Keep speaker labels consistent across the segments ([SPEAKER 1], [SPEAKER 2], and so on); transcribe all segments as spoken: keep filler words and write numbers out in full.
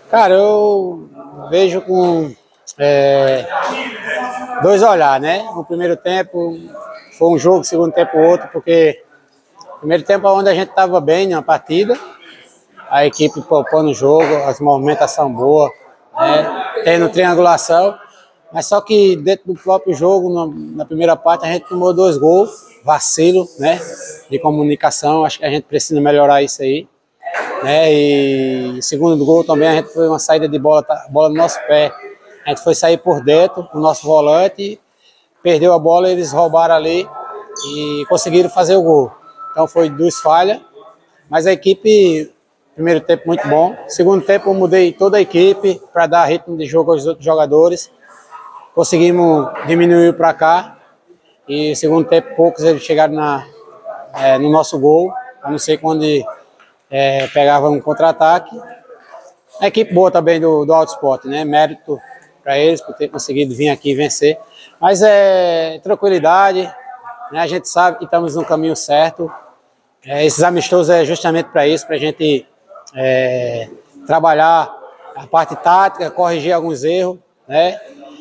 [SPEAKER 1] Cara, eu vejo com é, dois olhares, né? No primeiro tempo foi um jogo, segundo tempo outro, porque no primeiro tempo é onde a gente estava bem na partida, a equipe propondo o jogo, as movimentação boa, né? Tendo triangulação, mas só que dentro do próprio jogo, na, na primeira parte, a gente tomou dois gols, vacilo, né? De comunicação, acho que a gente precisa melhorar isso aí. Né, e segundo gol também a gente foi uma saída de bola, bola no nosso pé, a gente foi sair por dentro, o nosso volante perdeu a bola, eles roubaram ali e conseguiram fazer o gol. Então foi duas falhas, mas a equipe, primeiro tempo muito bom, segundo tempo eu mudei toda a equipe para dar ritmo de jogo aos outros jogadores, conseguimos diminuir para cá e segundo tempo poucos eles chegaram na, é, no nosso gol, a não ser quando É, pegava um contra-ataque. A equipe boa também do, do Alto Esporte, né? Mérito para eles por ter conseguido vir aqui e vencer. Mas é tranquilidade, né? A gente sabe que estamos no caminho certo. É, esses amistosos é justamente para isso, para a gente é, trabalhar a parte tática, corrigir alguns erros, né?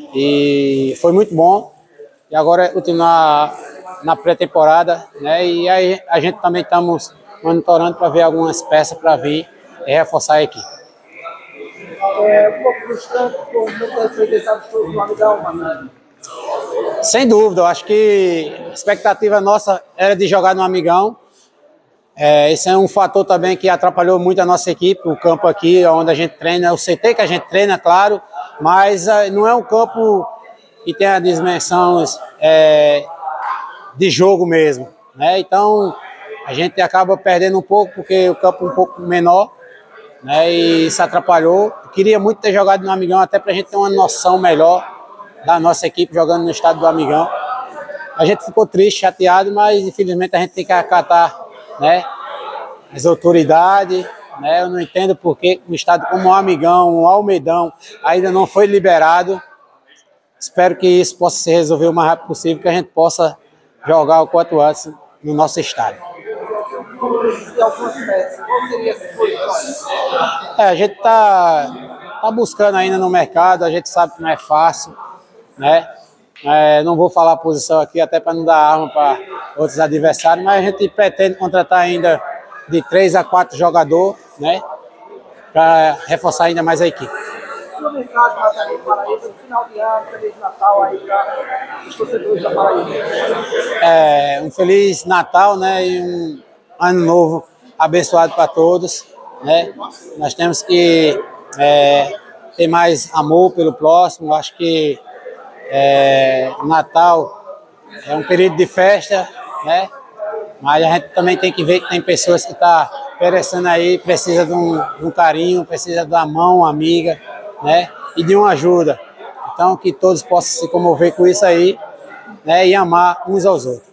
[SPEAKER 1] E foi muito bom. E agora é continuar na pré-temporada, né? E aí a gente também estamos monitorando para ver algumas peças para vir e reforçar a equipe.
[SPEAKER 2] É um pouco frustrante por não ter feito esse amistoso no Amigão, mano.
[SPEAKER 1] Sem dúvida, eu acho que a expectativa nossa era de jogar no Amigão. É, esse é um fator também que atrapalhou muito a nossa equipe, o campo aqui, onde a gente treina, o C T que a gente treina, claro, mas uh, não é um campo que tem a dimensão é, de jogo mesmo, né? Então a gente acaba perdendo um pouco, porque o campo é um pouco menor, né, e isso atrapalhou. Eu queria muito ter jogado no Amigão, até para a gente ter uma noção melhor da nossa equipe jogando no estádio do Amigão. A gente ficou triste, chateado, mas infelizmente a gente tem que acatar, né, as autoridades. Né, eu não entendo por que um estádio como o Amigão, o Almeidão, ainda não foi liberado. Espero que isso possa se resolver o mais rápido possível, que a gente possa jogar o quanto antes no nosso estádio. É, a gente tá, tá buscando ainda no mercado, a gente sabe que não é fácil, né? É, não vou falar a posição aqui, até para não dar arma para outros adversários, mas a gente pretende contratar ainda de três a quatro jogadores, né? Para reforçar ainda mais a equipe.
[SPEAKER 2] Sua mensagem para a Paraíba no final de ano, Feliz Natal aí para os torcedores da Paraíba.
[SPEAKER 1] É, um Feliz Natal, né? E um ano novo abençoado para todos, né? Nós temos que é, ter mais amor pelo próximo. Acho que é, Natal é um período de festa, né? Mas a gente também tem que ver que tem pessoas que estão perecendo aí, precisa de um, de um carinho, precisa de uma mão amiga, né? E de uma ajuda. Então que todos possam se comover com isso aí, né? E amar uns aos outros.